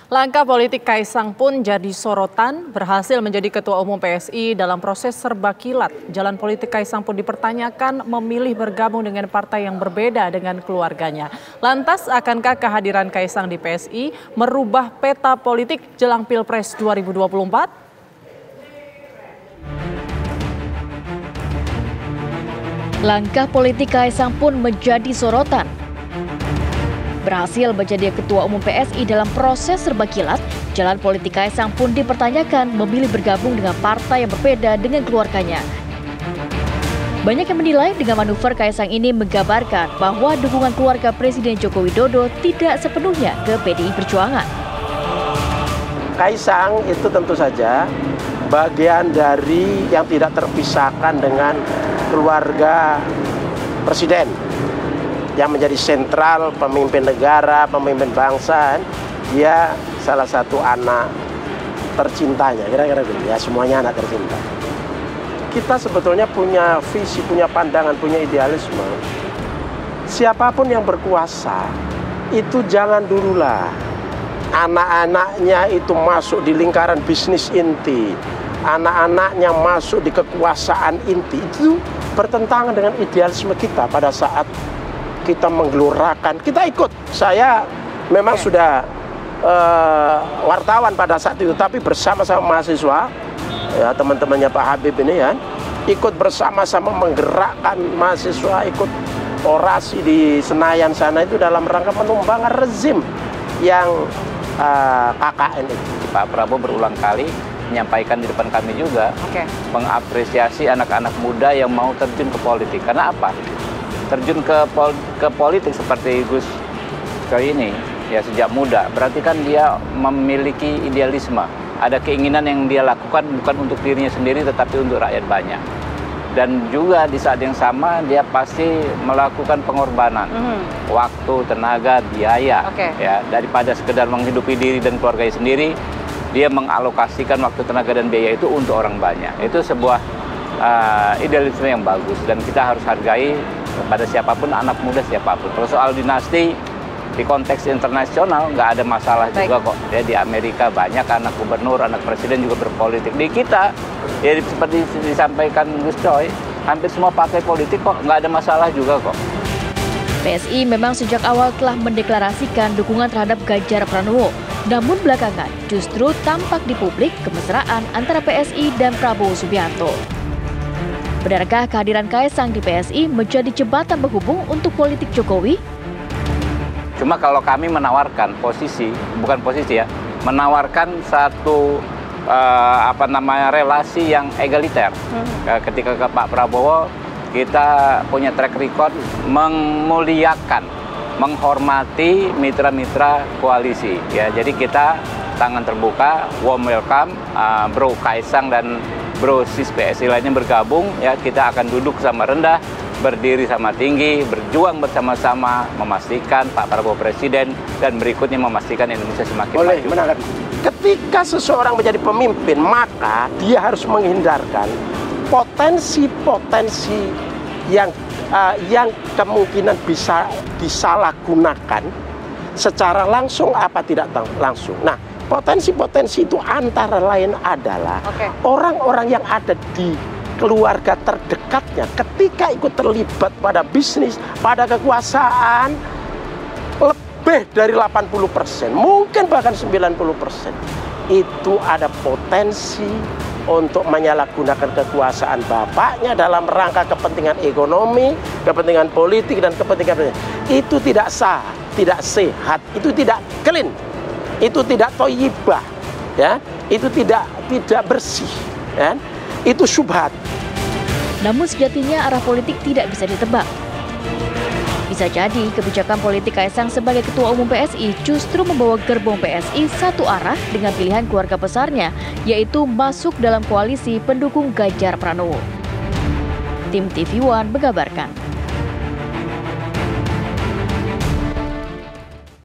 Langkah politik Kaisang pun jadi sorotan, berhasil menjadi Ketua Umum PSI dalam proses serba kilat. Jalan politik Kaisang pun dipertanyakan memilih bergabung dengan partai yang berbeda dengan keluarganya. Lantas, akankah kehadiran Kaisang di PSI merubah peta politik jelang Pilpres 2024? Langkah politik Kaisang pun menjadi sorotan. Berhasil menjadi Ketua Umum PSI dalam proses serba kilat, jalan politik Kaisang pun dipertanyakan memilih bergabung dengan partai yang berbeda dengan keluarganya. Banyak yang menilai dengan manuver Kaisang ini menggambarkan bahwa dukungan keluarga Presiden Joko Widodo tidak sepenuhnya ke PDI Perjuangan. Kaisang itu tentu saja bagian dari yang tidak terpisahkan dengan keluarga Presiden, yang menjadi sentral pemimpin negara, pemimpin bangsa. Dia salah satu anak tercintanya, kira-kira gitu ya, semuanya anak tercinta. Kita sebetulnya punya visi, punya pandangan, punya idealisme. Siapapun yang berkuasa, itu jangan dululah anak-anaknya itu masuk di lingkaran bisnis inti, anak-anaknya masuk di kekuasaan inti. Itu bertentangan dengan idealisme kita pada saat kita menggelorakan, kita ikut. Saya memang sudah wartawan pada saat itu, tapi bersama-sama mahasiswa, ya teman-temannya Pak Habib ini ya, ikut bersama-sama menggerakkan mahasiswa, ikut orasi di Senayan sana itu dalam rangka penumbang rezim yang KKN itu. Pak Prabowo berulang kali menyampaikan di depan kami juga, mengapresiasi anak-anak muda yang mau terjun ke politik. Karena apa? Terjun ke politik seperti Gus Coy ini ya sejak muda, berarti kan dia memiliki idealisme, ada keinginan yang dia lakukan bukan untuk dirinya sendiri tetapi untuk rakyat banyak. Dan juga di saat yang sama dia pasti melakukan pengorbanan waktu, tenaga, biaya ya, daripada sekedar menghidupi diri dan keluarganya sendiri, dia mengalokasikan waktu, tenaga dan biaya itu untuk orang banyak. Itu sebuah idealisme yang bagus dan kita harus hargai pada siapapun, anak muda siapapun. Kalau soal dinasti di konteks internasional nggak ada masalah juga kok. Ya, di Amerika banyak anak gubernur, anak presiden juga berpolitik. Di kita ya seperti disampaikan Gus Coy, hampir semua partai politik kok, nggak ada masalah juga kok. PSI memang sejak awal telah mendeklarasikan dukungan terhadap Ganjar Pranowo. Namun belakangan justru tampak di publik kemesraan antara PSI dan Prabowo Subianto. Benarkah kehadiran Kaisang di PSI menjadi jembatan penghubung untuk politik Jokowi? Cuma kalau kami menawarkan posisi, bukan posisi ya, menawarkan satu relasi yang egaliter. Ketika ke Pak Prabowo, kita punya track record memuliakan, menghormati mitra-mitra koalisi. Ya, jadi kita tangan terbuka, warm welcome, Bro Kaisang dan Bro Sis PSI lainnya bergabung, ya kita akan duduk sama rendah, berdiri sama tinggi, berjuang bersama-sama, memastikan Pak Prabowo Presiden dan berikutnya memastikan Indonesia semakin maju. Ketika seseorang menjadi pemimpin, maka dia harus menghindarkan potensi-potensi yang kemungkinan bisa disalahgunakan secara langsung apa tidak langsung. Nah, potensi-potensi itu antara lain adalah orang-orang yang ada di keluarga terdekatnya ketika ikut terlibat pada bisnis, pada kekuasaan, lebih dari 80%, mungkin bahkan 90%. Itu ada potensi untuk menyalahgunakan kekuasaan bapaknya dalam rangka kepentingan ekonomi, kepentingan politik, dan kepentingan itu tidak sah, tidak sehat, itu tidak clean. Itu tidak toyibah, ya, itu tidak bersih, ya, itu syubhat. Namun sejatinya arah politik tidak bisa ditebak. Bisa jadi kebijakan politik Kaisang sebagai Ketua Umum PSI justru membawa gerbong PSI satu arah dengan pilihan keluarga besarnya, yaitu masuk dalam koalisi pendukung Ganjar Pranowo. Tim TV One mengabarkan.